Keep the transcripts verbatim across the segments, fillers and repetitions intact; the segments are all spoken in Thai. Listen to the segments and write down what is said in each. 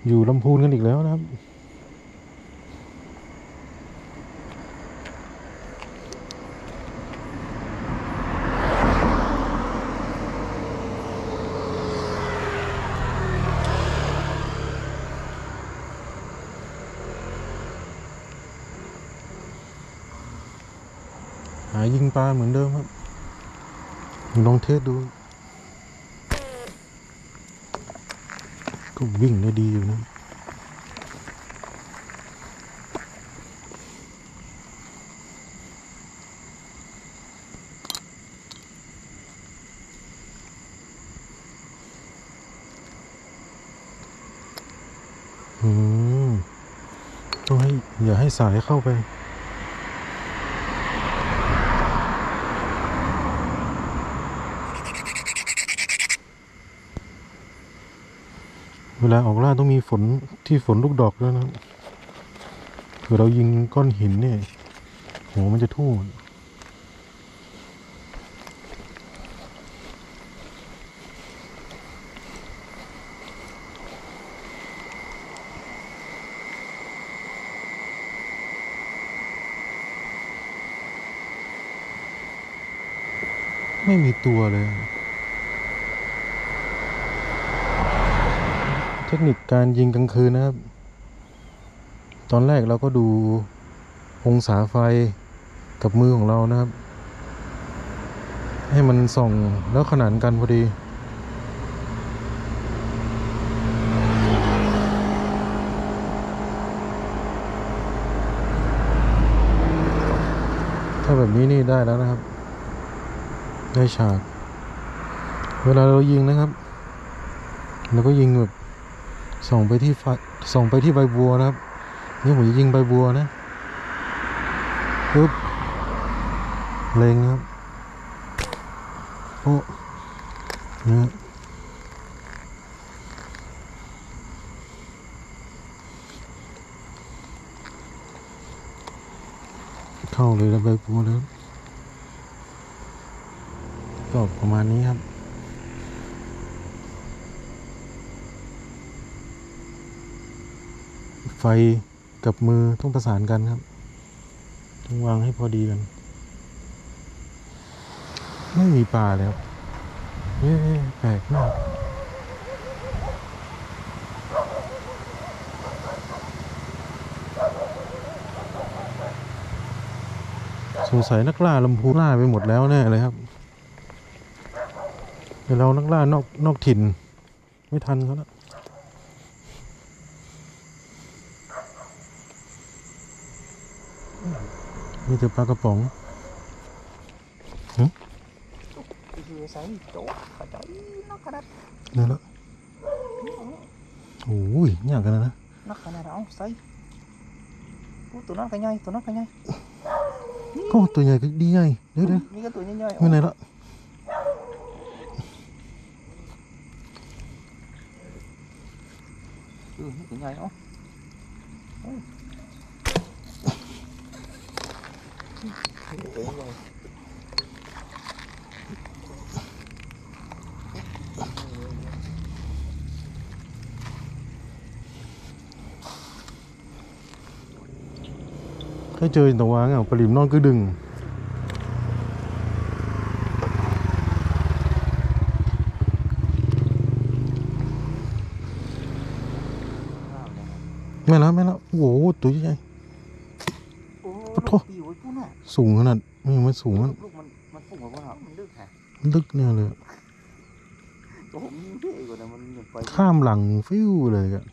อยู่ลำพูนกันอีกแล้วนะครับหายิงปลาเหมือนเดิมครับลองเทสดูก็วิ่งได้ดีอยู่นะอืมต้องให้อย่าให้สายเข้าไปเวลาออกล่าต้องมีฝนที่ฝนลูกดอกด้วยนะเผื่อเรายิงก้อนหินเนี่ยหัวมันจะทุ่งไม่มีตัวเลยเทคนิคการยิงกลางคืนนะครับตอนแรกเราก็ดูองศาไฟกับมือของเรานะครับให้มันส่องแล้วขนานกันพอดีถ้าแบบนี้นี่ได้แล้วนะครับได้ฉากเวลาเรายิงนะครับเราก็ยิงแบบส่องไปที่ไฟส่องไปที่ใบบัวนะครับนี่ผมจะยิงใบบัวนะปึ๊บเล็งครับโอ้นะเข้าเลยแล้วใบบัวแล้วก็ประมาณนี้ครับไฟกับมือต้องประสานกันครับต้องวางให้พอดีกันไม่มีปลาแล้วเอ๊ะแปลกมากสงสัยนักล่าลำพูล่าไปหมดแล้วแน่เลยครับเดี๋ยวเรานักล่านอกนอกถิ่นไม่ทันเขาแล้วมีแต่ปลากระป๋องนี่แล้วโอ้ยยากกันนะนักขนาดเอาใส่ตัวนั้นก็ใหญ่ตัวนั้นก็ใหญ่โอ้ตัวใหญ่ก็ดีใหญ่เดี๋ยวเดี๋ยวนี่ก็ตัวใหญ่ไม่ไหนละเออตัวใหญ่เอาเคยเจอตัววางอ่ะปลิมนอนก็ดึงไม่แล้วไม่แล้วโอ้โหตัวใหญ่โอ้โหสูงขนาดไม่ยังไม่สูงมันลูกมันมันสูงกว่ามันลึกแฮะลึกเนี่ยเลยโอ้โหมันเท่กว่านะมันไปข้ามหลังฟิวเลยอะ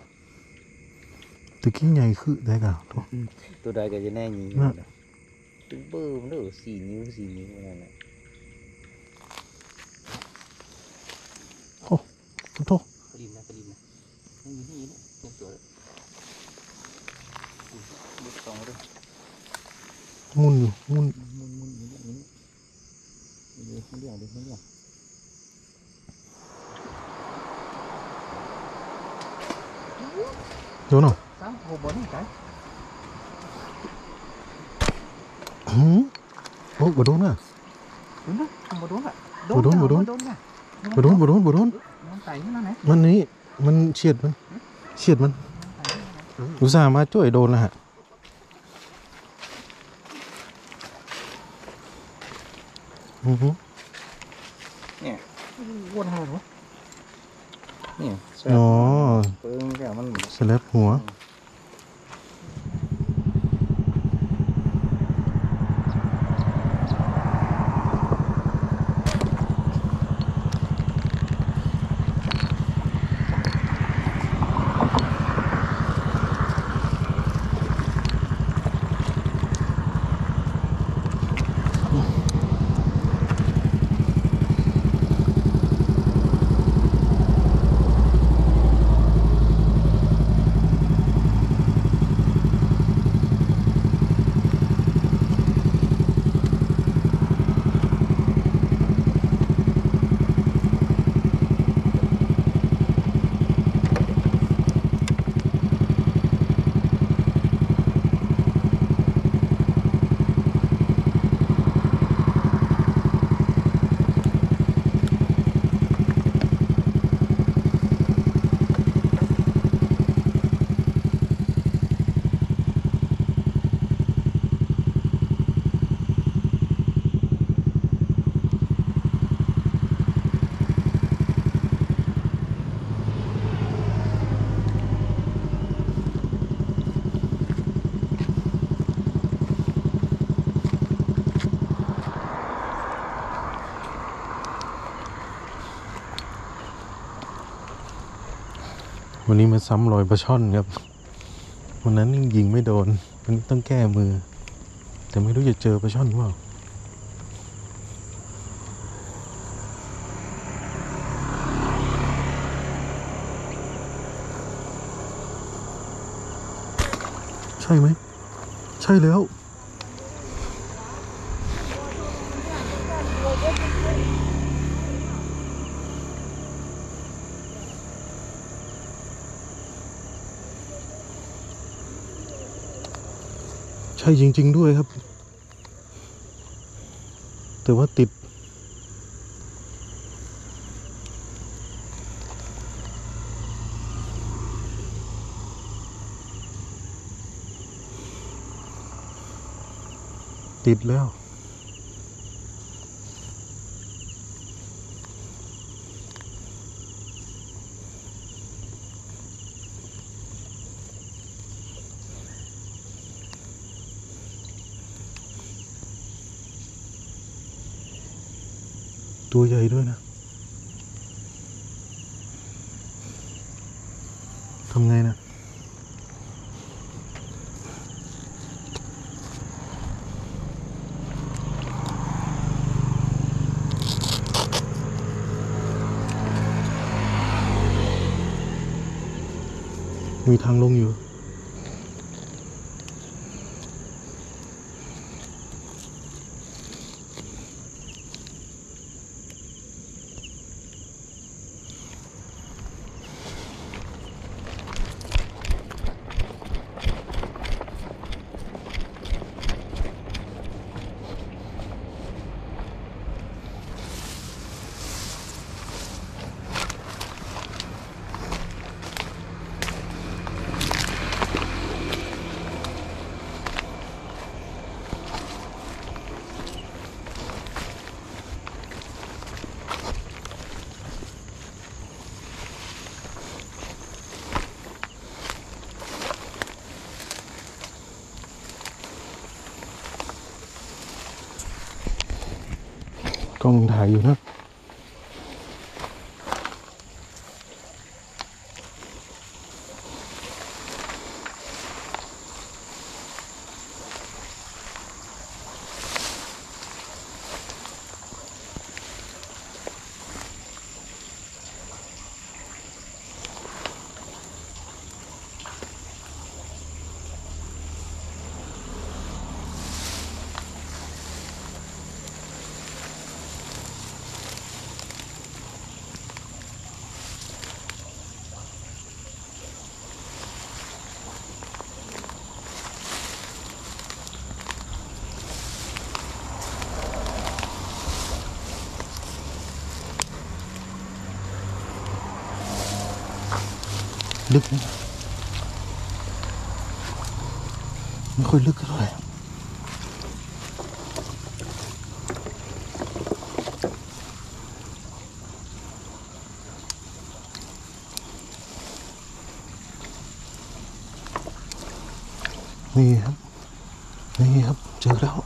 ตะกี้ใหญ่คือได้ก่ะตัวใดก็จะแน่ยิงตัวเบอร์มันเด้อสี่นิ้วสี่นิ้วนั่นแหละโอ้โหปริมนะปริมนะมันอยู่นี่เนี่ยเต็มตัวเลยมุดสองเลยมุนอยู่มุนมุนมุนอยู่นี่นี่เดี๋ยวมันเลี้ยงเดี๋ยวมันเลี้ยงโดนเหรอสามหัวบอลนี่ไก่หืมโอ้บโดนอ่ะโดนนะบโดนอ่ะบโดนบโดนบโดนบโดนบโดนมันไก่นี่นั่นไหนมันนี่มันเฉียดมันเฉียดมันอุตส่าห์มาช่วยโดนนะฮะอือฮึเนี่ยวนหาเหรอเนี่ยแซ่บอ๋อเปิ้งแค่มันสแลบหัว วันนี้มาซ้ำรอยปลาช่อนครับ วันนั้นยิงไม่โดน วันนี้ต้องแก้มือ แต่ไม่รู้จะเจอปลาช่อนหรือเปล่า ใช่ไหม ใช่แล้ว ใช่จริงๆด้วยครับ แต่ว่าติด ติดแล้ว ตัวใหญ่ด้วยนะ ทำไงนะ มีทางลงอยู่ กล้องถ่ายอยู่นะ ลึกนะไม่ค่อยลึกเท่าไหร่นี่ครับนี่ครับเจอแล้ว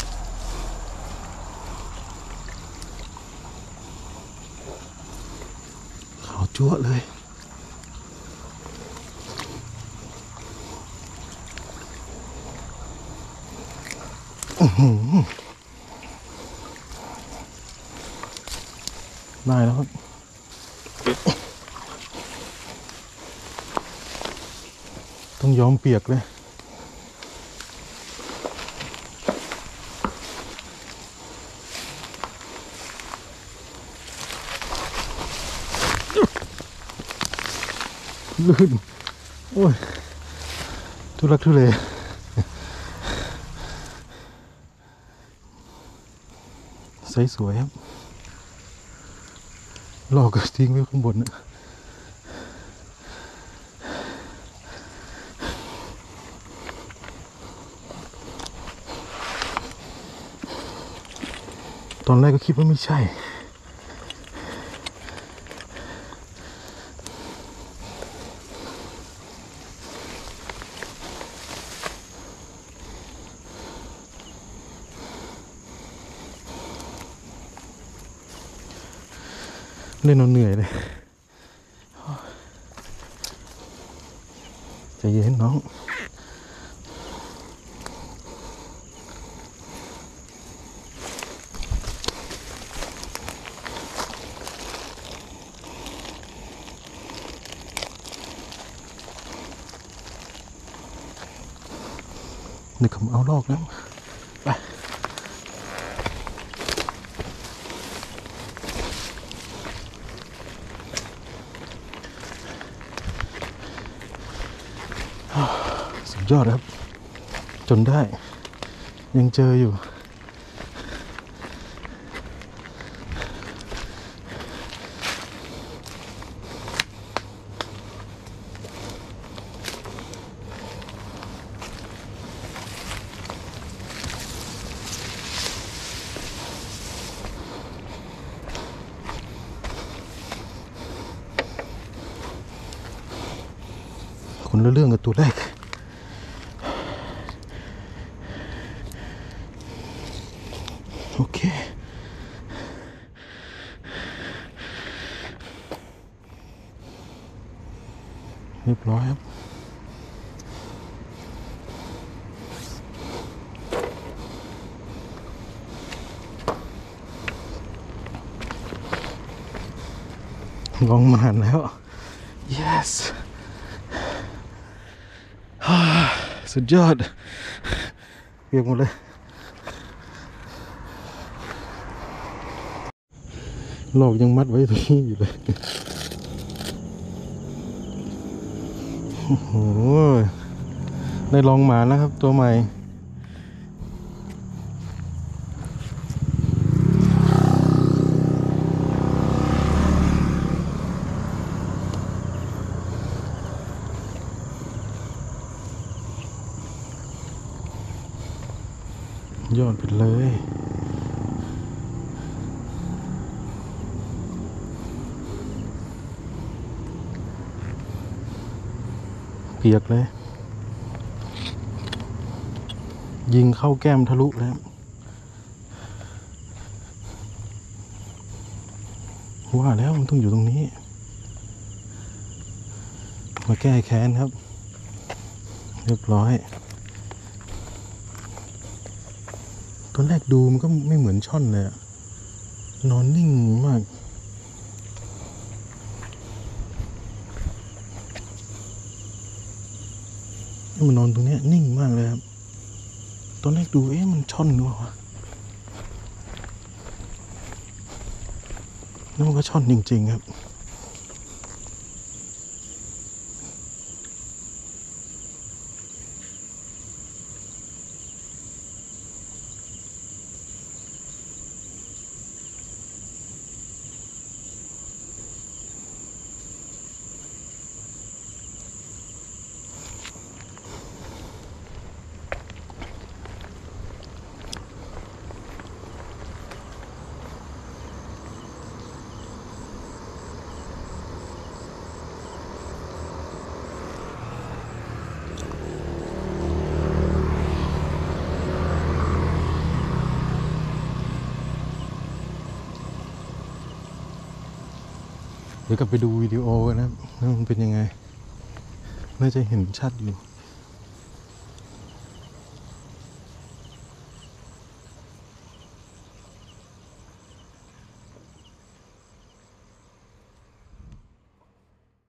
ขาวจั๊วะเลยได้แล้วครับต้องยอมเปียกเลยลื่นโอ้ยทุลักทุเลใสสวยครับลอกก็ทิ้งไว้ข้างบนนะตอนแรกก็คิดว่าไม่ใช่เล่นเอาเหนื่อยเลยใจเย็นน้องเดี๋ยวผมเอาลอกแล้วไปสุดยอดครับจนได้ยังเจออยู่คนละเรื่องกับตัวแรกโอเคเรียบร้อยครับลองมานแล้ว yes สุดยอดเปียกหมดเลยหลอกยังมัดไว้ตรงนี้อยู่เลยโอ้โหได้ลองหมาแล้วครับตัวใหม่ยอดไปเลยเปียกเลยยิงเข้าแก้มทะลุแล้วว่าแล้วมันต้องอยู่ตรงนี้มาแก้แค้นครับเรียบร้อยตอนแรกดูมันก็ไม่เหมือนช่อนเลยอะนอนนิ่งมากมันนอนตรงนี้นิ่งมากเลยครับตอนแรกดูเอ๊ะมันช่อนหรือเปล่าวะแล้วมันก็ช่อนจริงๆครับเดี๋ยวกลับไปดูวิดีโอกันนะครับว่ามันเป็นยังไง น่าจะเห็นชัดอยู่